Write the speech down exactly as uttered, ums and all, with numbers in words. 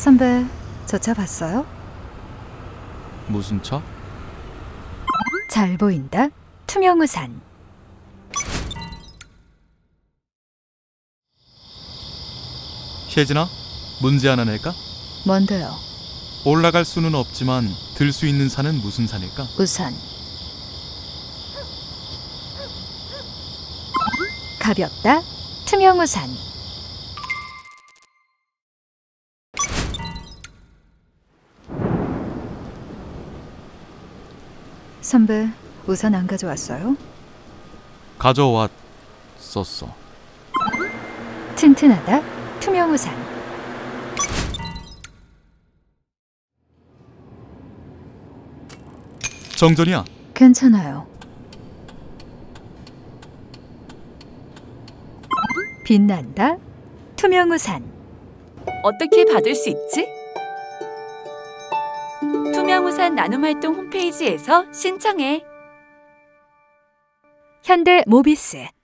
선배, 저 차 봤어요? 무슨 차? 잘 보인다. 투명 우산. 혜진아, 문제 하나 낼까? 뭔데요? 올라갈 수는 없지만 들 수 있는 산은 무슨 산일까? 우산. 가볍다. 투명 우산. 선배, 우산 안 가져왔어요? 가져왔었어. 튼튼하다. 투명 우산. 정전이야. 괜찮아요. 빛난다. 투명 우산. 어떻게 받을 수 있지? 투명우산 나눔활동 홈페이지에서 신청해. 현대 모비스.